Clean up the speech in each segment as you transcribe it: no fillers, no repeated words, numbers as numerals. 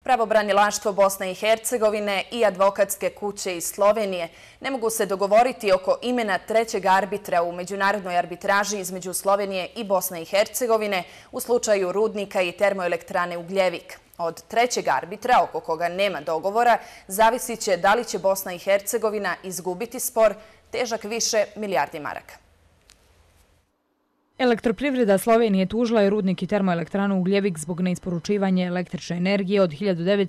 Pravobranilaštvo Bosne i Hercegovine i advokatske kuće iz Slovenije ne mogu se dogovoriti oko imena trećeg arbitra u međunarodnoj arbitraži između Slovenije i Bosne i Hercegovine u slučaju rudnika i termoelektrane Ugljevik. Od trećeg arbitra, oko koga nema dogovora, zavisit će da li će Bosna i Hercegovina izgubiti spor težak više milijardi maraka. Elektroprivreda Slovenije tužila je rudnik i termoelektranu Ugljevik zbog neisporučivanja električne energije od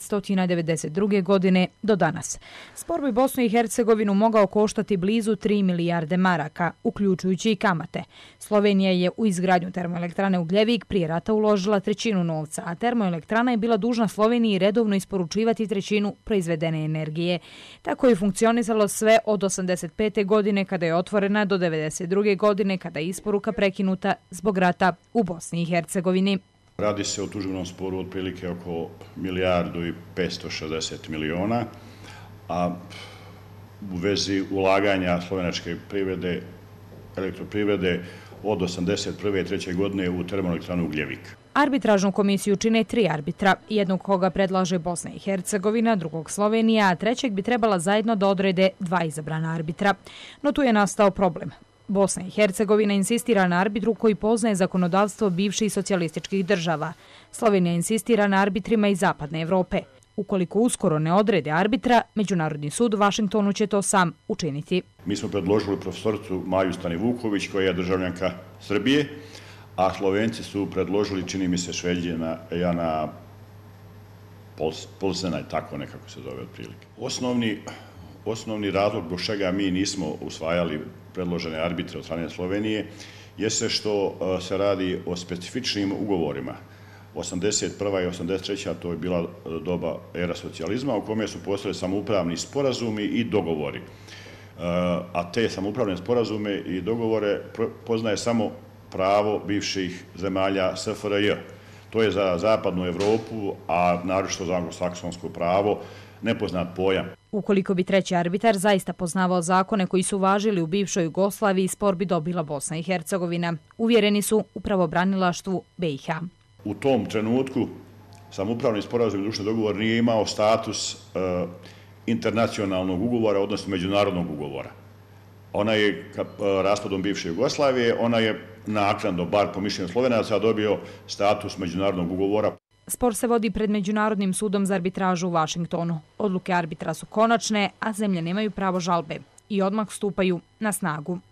1992. godine do danas. Spor bi Bosnu i Hercegovinu mogao koštati blizu 3 milijarde maraka, uključujući i kamate. Slovenija je u izgradnju termoelektrane Ugljevik prije rata uložila trećinu novca, a termoelektrana je bila dužna Sloveniji redovno isporučivati trećinu proizvedene energije. Tako je funkcionisalo sve od 1985. godine kada je otvorena do 1992. godine kada je isporuka prekinuta zbog rata u Bosni i Hercegovini. Radi se o tužbenom sporu otprilike oko milijardu i 560 miliona, a u vezi ulaganja slovenačke privrede, elektroprivrede od 1981. i 1983. godine u termoelektranu Ugljevik. Arbitražnu komisiju čine 3 arbitra, jednog koga predlaže Bosna i Hercegovina, drugog Slovenija, a trećeg bi trebala zajedno da odrede 2 izabrana arbitra. No tu je nastao problem. Bosna i Hercegovina insistira na arbitru koji poznaje zakonodavstvo bivših socijalističkih država. Slovenija insistira na arbitrima iz Zapadne Evrope. Ukoliko uskoro ne odrede arbitra, Međunarodni sud u Vašingtonu će to sam učiniti. Mi smo predložili profesoricu Maju Stanivuković, koja je državljanka Srbije, a Slovenci su predložili, čini mi se, Šveđana Jana Polsena, tako nekako se zove otprilike. Osnovni razlog zbog čega mi nismo usvajali predložene arbitre od strane Slovenije jeste što se radi o specifičnim ugovorima. 1981. i 1983. to je bila doba era socijalizma u kome su postojali samoupravni sporazumi i dogovori. A te samoupravne sporazume i dogovore poznaje samo pravo bivših zemalja SFRJ. To je za Zapadnu Evropu, a naročito za anglosaksonsko pravo, nepoznat pojam. Ukoliko bi treći arbitar zaista poznavao zakone koji su važili u bivšoj Jugoslaviji, spor bi dobila Bosna i Hercegovina. Uvjereni su u pravobranilaštvu BiH. U tom trenutku samoupravni sporazum i društveni dogovor nije imao status internacionalnog ugovora, odnosno međunarodnog ugovora. Ona je raspadom bivše Jugoslavije, ona je naknadno, bar po mišljenju Slovenaca, dobio status međunarodnog ugovora. Spor se vodi pred Međunarodnim sudom za arbitražu u Vašingtonu. Odluke arbitra su konačne, a zemlje nemaju pravo žalbe i odmah stupaju na snagu.